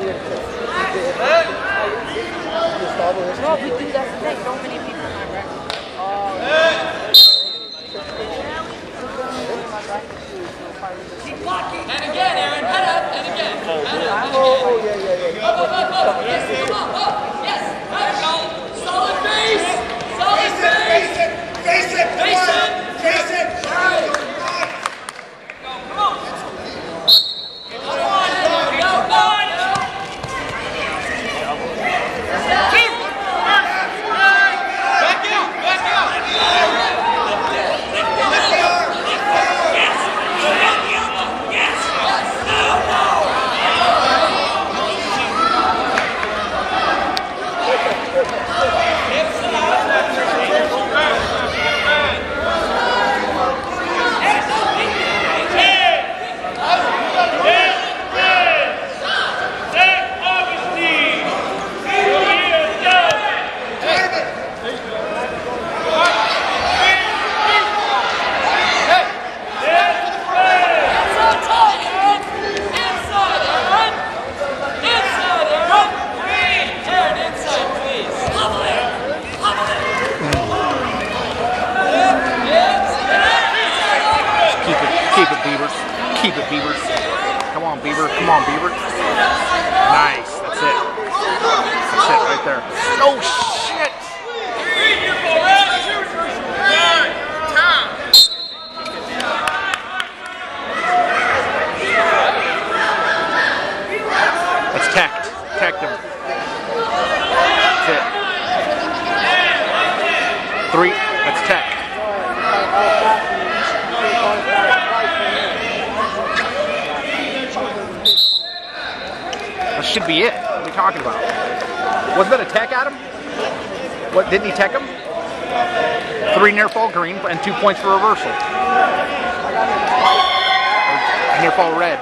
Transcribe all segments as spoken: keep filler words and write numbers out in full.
No, we do that thing. So many people on my record. Keep blocking. And again, Aaron. Head up. And again. Head up. And again. Oh, yeah, yeah, yeah. Up, up, up, up. Yes, come on. Up. Yes. Right. Solid base. Solid base. Face it! Face it. Face it! Come on. Come on. Go, go. Back out. Back out. Keep it, Beavers. Keep it, Beavers. Come on, Beaver. Come on, Beaver. Nice. That's it. That's it right there. Oh, shit! That's teched. Teched him. That's it. Three. That's teched. That should be it. What are we talking about? Wasn't that a tech at him? What, didn't he tech him? Three near fall green and two points for reversal. Or near fall red.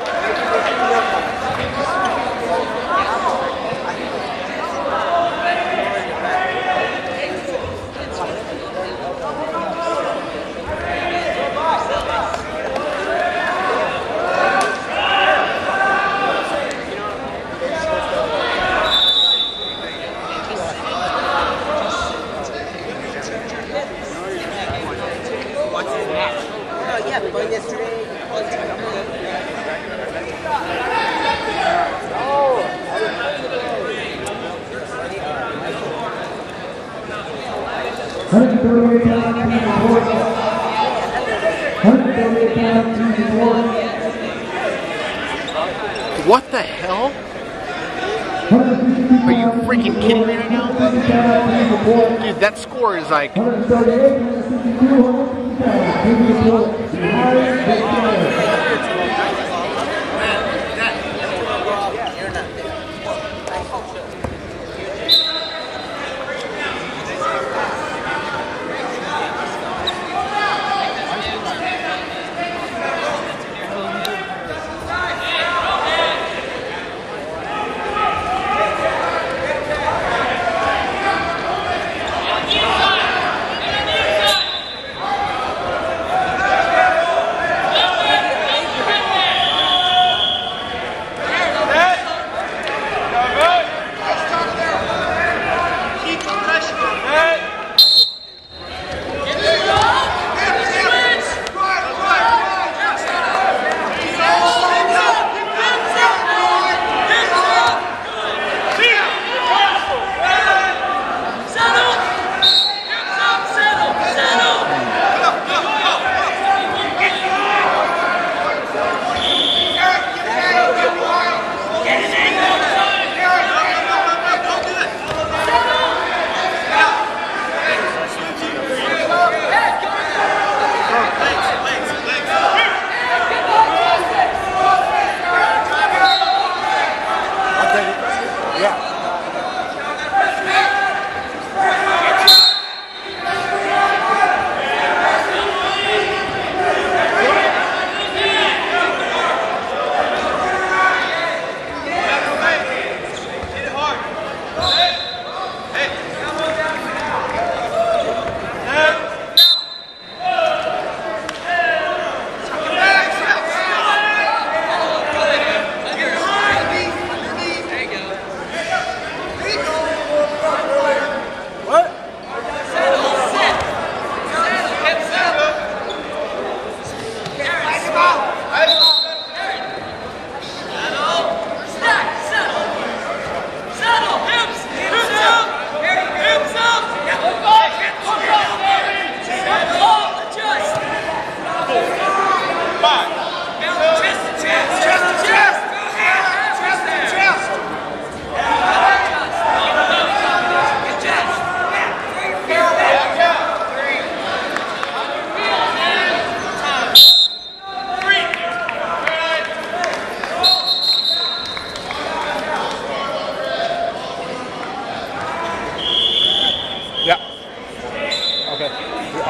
What the hell? Are you freaking kidding me right now? Dude, that score is like...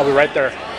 I'll be right there.